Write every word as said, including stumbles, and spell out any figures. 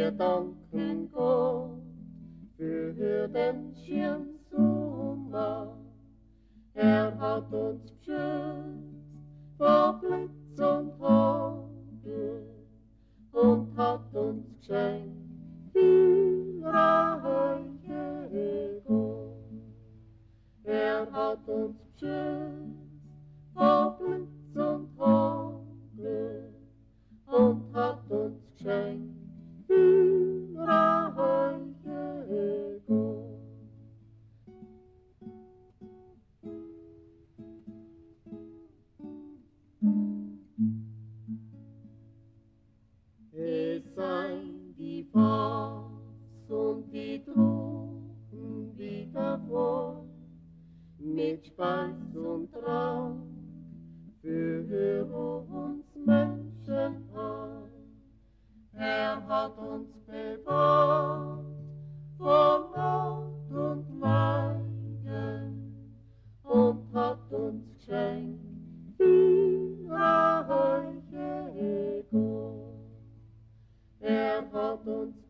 Wir danken Gott für den schönen Sommer. Er hat uns beschützt vor Blitz und Hagel und hat uns geschenkt viel reiche Gott. Er hat uns beschützt vor Blitz und Hagel und hat uns geschenkt viel reiche Gott. Es seien die Fass und die Truppen wieder voll, mit Speis und Trank für uns Menschen all. Er hat uns bewahrt vor Not und Leiden und hat uns geschenkt viel reiche Gott. Er hat uns